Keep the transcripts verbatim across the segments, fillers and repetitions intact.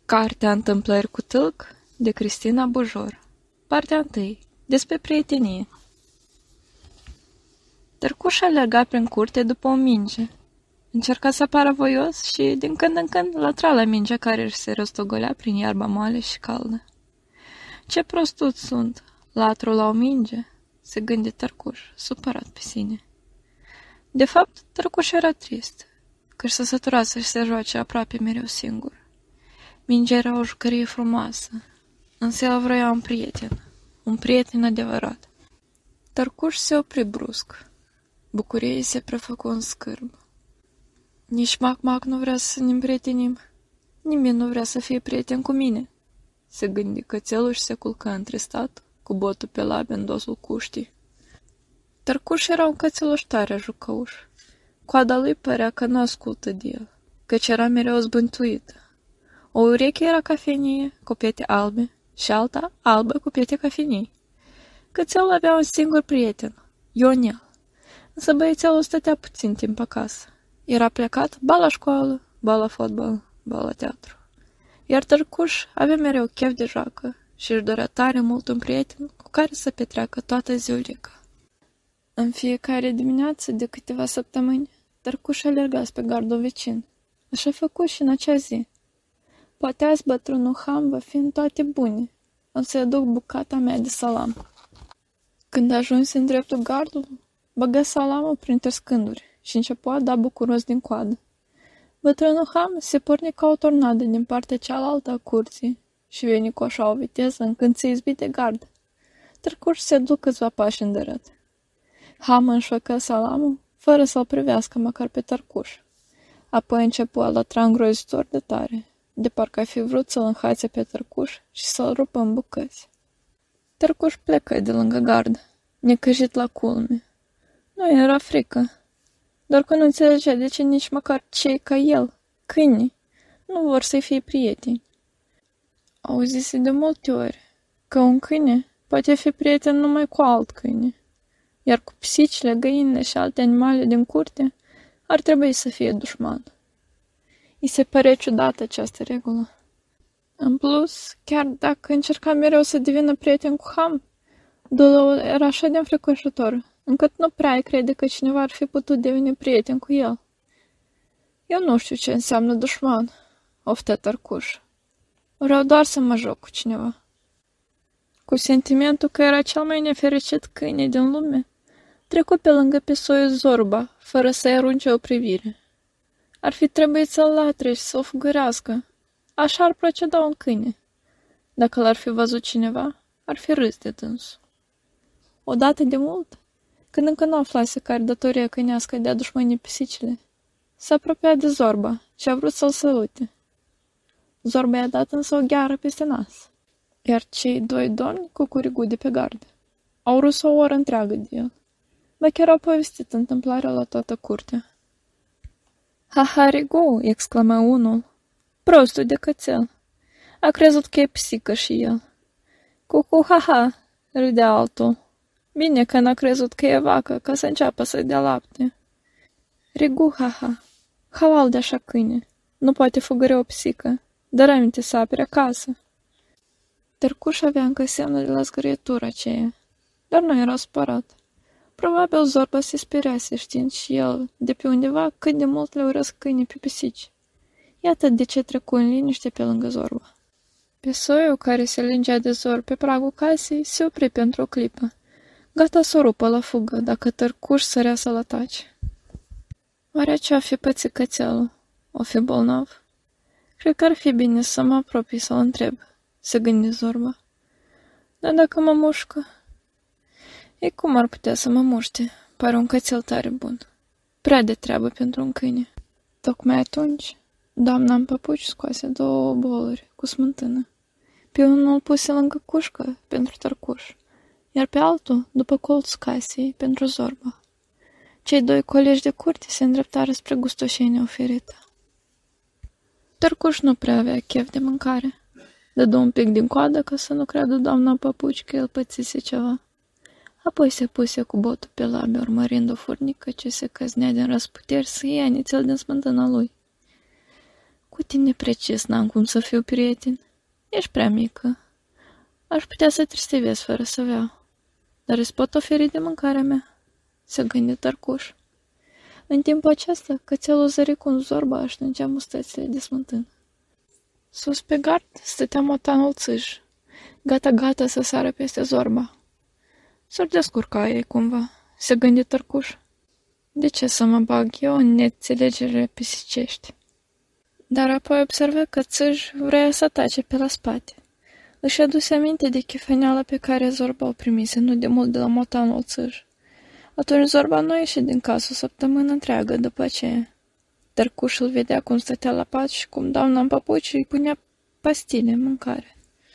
Cartea Întâmplări cu Tâlc de Cristina Bujor. Partea întâi. Despre prietenie. Tărcuș alerga prin curte după o minge. Încerca să apară voios și, din când în când, lătra la mingea care își se rostogolea prin iarba moale și caldă. Ce prostut sunt, latru la o minge, se gândi Tărcuș, supărat pe sine. De fapt, Tărcuș era trist, căci se sătura să-și se joace aproape mereu singur. Mingea era o jucărie frumoasă, însă el vrea un prieten, un prieten adevărat. Tărcuș se opri brusc. Bucuriei se prefăcu în scârb. Nici Mac-Mac nu vrea să ne împrietenim. Nimeni nu vrea să fie prieten cu mine, se gândi cățelul și se culcă întristat, cu botul pe labe în dosul cuștii. Tărcuș era un cățeluș tare jucăuș. Coada lui părea că nu ascultă de el, căci era mereu zbântuită. O ureche era cafenie, cu piete albe, și alta albă cu piete cafenii. Cățelul avea un singur prieten, Ionel, însă băiețelul stătea puțin timp acasă. Era plecat ba la școală, ba la fotbal, ba la teatru. Iar Tărcuș avea mereu chef de joacă și își dorea tare mult un prieten cu care să petreacă toată ziulica. În fiecare dimineață de câteva săptămâni, Tărcuș alerga spre gardul vecin. Așa făcut și în acea zi. Poate azi bătrânul Ham va fi în toate bune, o să-i aduc bucata mea de salam. Când ajunse în dreptul gardului, băgă salamul printre scânduri și începu a da bucuros din coadă. Bătrânul Ham se porni ca o tornadă din partea cealaltă a curții și veni cu așa o viteză încât se izbi de gard. Tărcuș se duc câțiva pași îndărât. Ham înșocă salamul, fără să-l privească măcar pe Tărcuș. Apoi începu a lătra îngrozitor de tare, de parcă ar fi vrut să-l înhațe pe Tărcuș și să-l rupă în bucăți. Tărcuș plecă de lângă gard, necăjit la culme. Nu era frică, doar că nu înțelegea de ce nici măcar cei ca el, câinii, nu vor să-i fie prieteni. Auzise de multe ori că un câine poate fi prieten numai cu alt câine, iar cu pisicile, găinile și alte animale din curte ar trebui să fie dușman. I se părea ciudată această regulă. În plus, chiar dacă încerca mereu să devină prieten cu Ham, dulăul era așa de înfricoșător, încât nu prea îi crede că cineva ar fi putut deveni prieten cu el. Eu nu știu ce înseamnă dușman, oftă Tărcuș. Vreau doar să mă joc cu cineva. Cu sentimentul că era cel mai nefericit câine din lume, trecu pe lângă pisoiul Zorba, fără să-i arunce o privire. Ar fi trebuit să-l latre și să-l fugărească. Așa ar proceda un câine. Dacă l-ar fi văzut cineva, ar fi râs de dânsul. Odată de mult, când încă nu aflase care datoria câinească de a dușmăni pisicile, s-a apropiat de Zorba și a vrut să-l sărute. Zorba i-a dat însă o gheară peste nas, iar cei doi domni cu curigul de pe gard au râs o oră întreagă de el. Ba chiar au povestit întâmplarea la toată curtea. Ha-ha, Rigu, exclamă unul, prostul de cățel. A crezut că e pisică și el. Cucu, ha-ha, râdea altul. Bine că n-a crezut că e vacă, ca să înceapă să-i dea lapte. Rigu, ha-ha, halal de așa câine, nu poate fugări o pisică, dar aminte să apere acasă. Tărcuș avea încă semnul de la zgârietura aceea, dar nu era supărat. Probabil Zorba se speriase știind și el, de pe undeva, cât de mult le urăsc câinii pe pisici. Iată de ce trecu în liniște pe lângă Zorba. Pisoiul, care se lingea de zor pe pragul casei, se opri pentru o clipă, gata să o rupă la fugă, dacă Tărcuș sărea să-l atace. Oare ce-o fi pățit cățelul? O fi bolnav? Cred că ar fi bine să mă apropii să-l întreb, se gândi Zorba. Dar dacă mă mușcă? Ei, cum ar putea să mă muște? Pare un cățel tare bun. Prea de treabă pentru un câine. Tocmai atunci, doamna în păpuci scoase două boluri cu smântână. Pe unul îl puse lângă cușcă pentru Tărcuș, iar pe altul, după colțul casei, pentru Zorba. Cei doi colegi de curte se îndreptară spre gustoșenia oferită. Tărcuș nu prea avea chef de mâncare. Dădu un pic din coadă ca să nu creadă doamna păpuci că el pățise ceva. Apoi se puse cu botul pe labe, urmărind o furnică ce se căznea din răsputeri să ia nițel din smântâna lui. Cu tine precis n-am cum să fiu prieten. Ești prea mică. Aș putea să tristivez fără să vreau. Dar îți pot oferi de mâncarea mea, se gânde Tărcuș. În timpul acesta, cățelul zări cu un Zorba își lungea mustățile de smântână. Sus pe gard stătea motanul Țâș, gata-gata să sară peste Zorba. S-ar descurca ei cumva, se gânde Tărcuș. De ce să mă bag eu în neînțelegerile pisicești? Dar apoi observă că Țâș vrea să tace pe la spate. Își aduse aminte de chifeneala pe care Zorba o primise nu de mult de la motanul Țâș. Atunci Zorba nu ieși din casă o săptămână întreagă după aceea. Tărcuș îl vedea cum stătea la pat și cum doamna în papuci îi punea pastile în mâncare.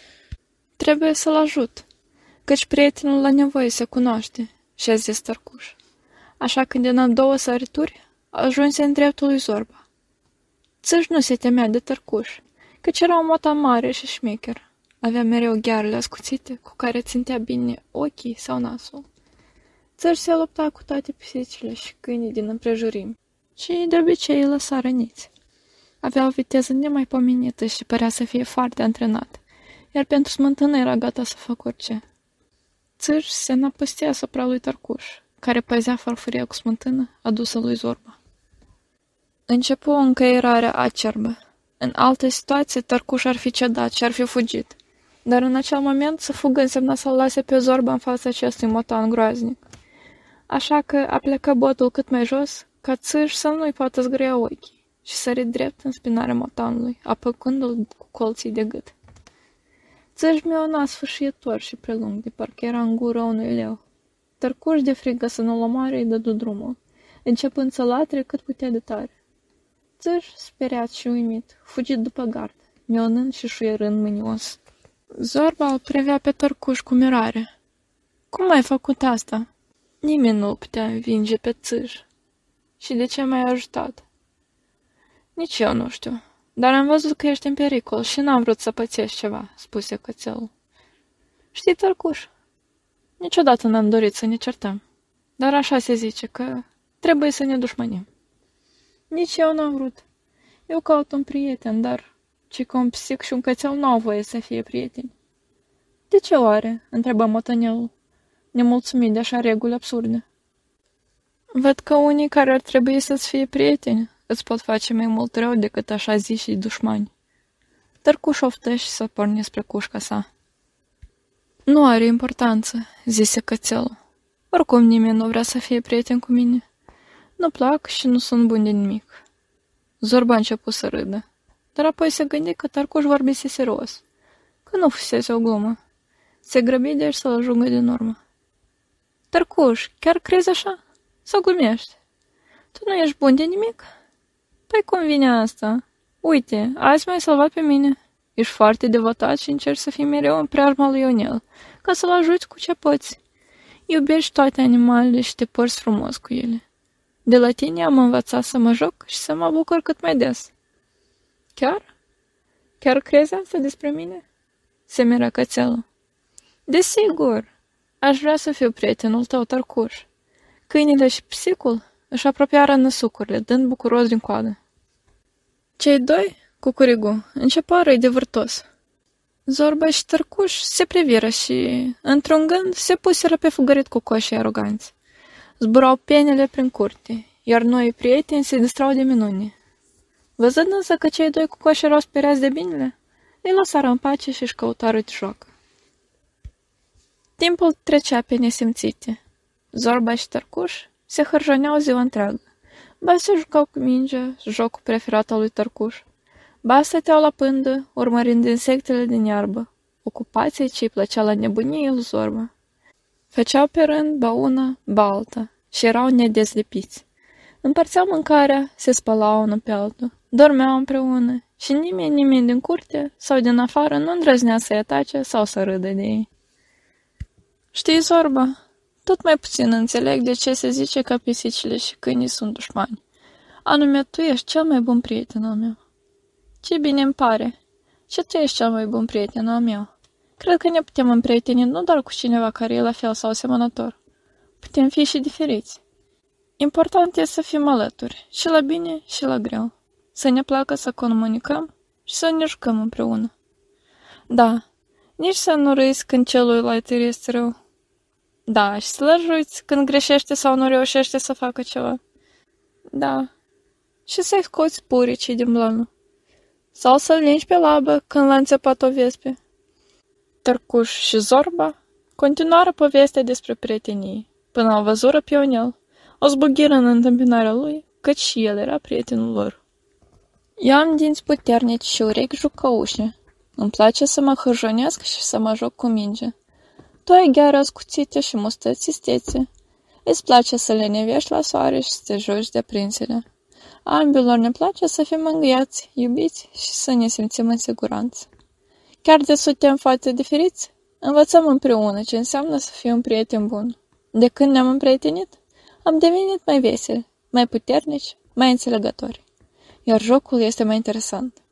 Trebuie să-l ajut, căci prietenul la nevoie se cunoaște, și-a zis Tărcuș. Așa că din a două sărituri ajunse în dreptul lui Zorba. Țâș nu se temea de Tărcuș, căci era un motan mare și șmecher. Avea mereu ghearele ascuțite, cu care țintea bine ochii sau nasul. Țâș se lupta cu toate pisicile și câinii din împrejurimi și de obicei îi lăsa răniți. Avea o viteză nemaipomenită și părea să fie foarte antrenat, iar pentru smântână era gata să facă orice. Țâș se năpăstea asupra lui Tărcuș, care păzea farfuria cu smântână adusă lui Zorba. Începu o încăierare acerbă. În alte situații, Tărcuș ar fi cedat și ar fi fugit, dar în acel moment să fugă însemna să-l lase pe Zorba în fața acestui motan groaznic. Așa că aplecă botul cât mai jos, ca Țâș să nu-i poată zgâria ochii, și sări drept în spinarea motanului, apăcându-l cu colții de gât. Țâș miona sfârșitor și prelung, de parcă era în gură unui leu. Tărcuș de frică să nu-l omoare, îi dădu drumul, începând să latre cât putea de tare. Țâș, speriat și uimit, fugi după gard, mionând și șuierând mânios. Zorba îl privea pe Tărcuș cu mirare. Cum ai făcut asta? Nimeni nu-l putea învinge pe Țâș. Și de ce m-ai ajutat? Nici eu nu știu, dar am văzut că ești în pericol și n-am vrut să pățești ceva, spuse cățelul. Știi, Tărcuș, niciodată n-am dorit să ne certăm, dar așa se zice că trebuie să ne dușmănim. Nici eu n-am vrut. Eu caut un prieten, dar ci că un psic și un cățel nu au voie să fie prieteni. De ce oare? Întrebă motanelul, nemulțumit de așa reguli absurde. Văd că unii care ar trebui să-ți fie prieteni îți pot face mai mult rău decât așa ziși dușmani. Tărcuș oftă și să porni spre cușca sa. Nu are importanță, zise cățelul. Oricum nimeni nu vrea să fie prieten cu mine. Nu plac și nu sunt bun de nimic. Zorba a început să râdă, dar apoi se gândi că Tărcuș vorbise serios, că nu fusese o glumă. Se grăbi deci să-l ajungă din urmă. Tărcuș, chiar crezi așa? Sau glumești? Tu nu ești bun de nimic? Păi cum vine asta? Uite, azi m-ai salvat pe mine. Ești foarte devotat și încerci să fii mereu în preajma lui Ionel, ca să-l ajuți cu ce poți. Iubești toate animalele și te porți frumos cu ele. De la tine am învățat să mă joc și să mă bucur cât mai des. Chiar? Chiar crezi asta despre mine? Se miră cățelul. Desigur, aș vrea să fiu prietenul tău, Tărcuș. Câinile și psicul își apropiară năsucurile, dând bucuros din coadă. Cei doi, cucurigu, începu răi de vârtos. Zorba și Tărcuș se priviră și, într-un gând, se puseră pe fugărit cu coșii aroganți. Zburau penele prin curte, iar noi prieteni se distrau de minune. Văzând însă că cei doi cu coși erau speriați de binele, îi lăsară în pace și își căutară de joacă. Timpul trecea pe nesimțite. Zorba și Tărcuș se hârjoneau ziua întreagă. Ba se jucau cu mingea, jocul preferat al lui Tărcuș. Ba stăteau la pândă, urmărind insectele din iarbă, ocupație ce îi plăcea la nebunie lui Zorba. Făceau pe rând ba una, ba alta și erau nedezlipiți. Împărțeau mâncarea, se spălau unul pe altul, dormeau împreună și nimeni, nimeni din curte sau din afară nu îndrăznea să-i atace sau să râdă de ei. Știi, Zorba, tot mai puțin înțeleg de ce se zice că pisicile și câinii sunt dușmani. Anume, tu ești cel mai bun prieten al meu. Ce bine îmi pare. Și tu ești cel mai bun prieten al meu. Cred că ne putem împrieteni nu doar cu cineva care e la fel sau asemănător. Putem fi și diferiți. Important e să fim alături, și la bine și la greu. să ne placă să comunicăm și să ne jucăm împreună. Da, nici să nu râzi când celuilalt îi este rău. Da, și să-l ajuți când greșește sau nu reușește să facă ceva. Da, și să-i scoți puricii din blană. Sau să-l lingi pe labă când l-a înțepat o vespe. Tărcuș și Zorba continuară povestea despre prietenie, până au văzură pe Ionel, o zbugiră în întâmpinarea lui, căci și el era prietenul lor. Eu am dinți puternici și urechi jucăușe. Îmi place să mă hârjonesc și să mă joc cu minge. Tu ai gheare ascuțite și mustăți istețe. Îți place să le nevești la soare și să te joci de prinsele. Ambilor ne place să fim mângâiați, iubiți și să ne simțim în siguranță. Chiar de suntem fațe diferiți, învățăm împreună ce înseamnă să fii un prieten bun. De când ne-am împrietenit, am devenit mai veseli, mai puternici, mai înțelegători. Iar jocul este mai interesant.